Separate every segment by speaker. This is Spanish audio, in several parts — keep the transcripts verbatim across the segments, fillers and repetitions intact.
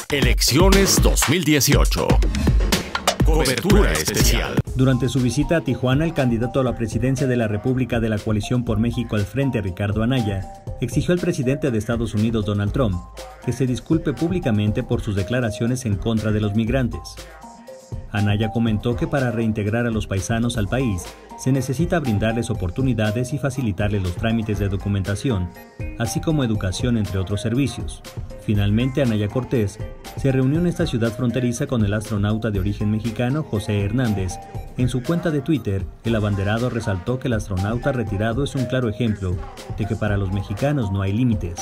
Speaker 1: Elecciones dos mil dieciocho. Cobertura especial.
Speaker 2: Durante su visita a Tijuana, el candidato a la presidencia de la República de la Coalición por México al Frente, Ricardo Anaya, exigió al presidente de Estados Unidos, Donald Trump, que se disculpe públicamente por sus declaraciones en contra de los migrantes. Anaya comentó que para reintegrar a los paisanos al país se necesita brindarles oportunidades y facilitarles los trámites de documentación, así como educación, entre otros servicios. Finalmente, Anaya Cortés se reunió en esta ciudad fronteriza con el astronauta de origen mexicano José Hernández. En su cuenta de Twitter, el abanderado resaltó que el astronauta retirado es un claro ejemplo de que para los mexicanos no hay límites.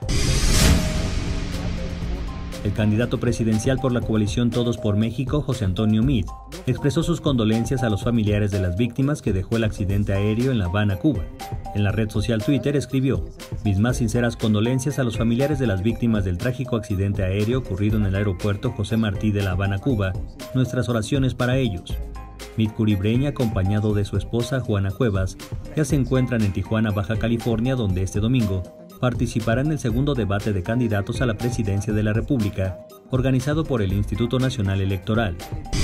Speaker 2: El candidato presidencial por la coalición Todos por México, José Antonio Meade, expresó sus condolencias a los familiares de las víctimas que dejó el accidente aéreo en La Habana, Cuba. En la red social Twitter escribió: "Mis más sinceras condolencias a los familiares de las víctimas del trágico accidente aéreo ocurrido en el aeropuerto José Martí de La Habana, Cuba. Nuestras oraciones para ellos". Meade Curibreña, acompañado de su esposa Juana Cuevas, ya se encuentran en Tijuana, Baja California, donde este domingo participará en el segundo debate de candidatos a la presidencia de la República, organizado por el Instituto Nacional Electoral.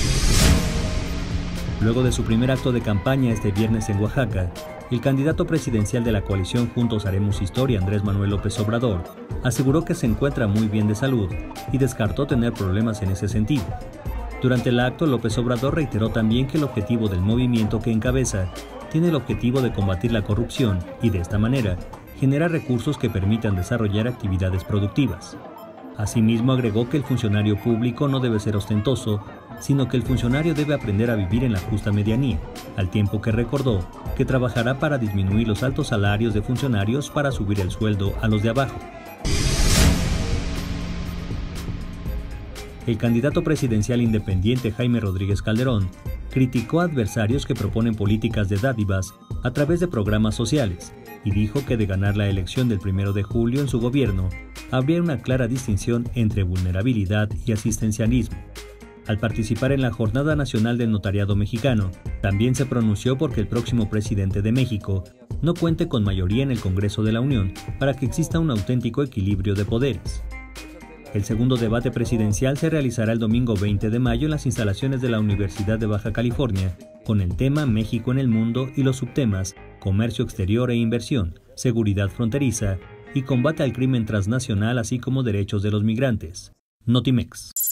Speaker 2: Luego de su primer acto de campaña este viernes en Oaxaca, el candidato presidencial de la coalición Juntos Haremos Historia, Andrés Manuel López Obrador, aseguró que se encuentra muy bien de salud y descartó tener problemas en ese sentido. Durante el acto, López Obrador reiteró también que el objetivo del movimiento que encabeza tiene el objetivo de combatir la corrupción y, de esta manera, generar recursos que permitan desarrollar actividades productivas. Asimismo, agregó que el funcionario público no debe ser ostentoso, sino que el funcionario debe aprender a vivir en la justa medianía, al tiempo que recordó que trabajará para disminuir los altos salarios de funcionarios para subir el sueldo a los de abajo. El candidato presidencial independiente Jaime Rodríguez Calderón criticó a adversarios que proponen políticas de dádivas a través de programas sociales y dijo que de ganar la elección del primero de julio en su gobierno, habría una clara distinción entre vulnerabilidad y asistencialismo. Al participar en la Jornada Nacional del Notariado Mexicano, también se pronunció porque el próximo presidente de México no cuente con mayoría en el Congreso de la Unión para que exista un auténtico equilibrio de poderes. El segundo debate presidencial se realizará el domingo veinte de mayo en las instalaciones de la Universidad de Baja California, con el tema México en el mundo y los subtemas Comercio exterior e inversión, seguridad fronteriza y combate al crimen transnacional, así como derechos de los migrantes. Notimex.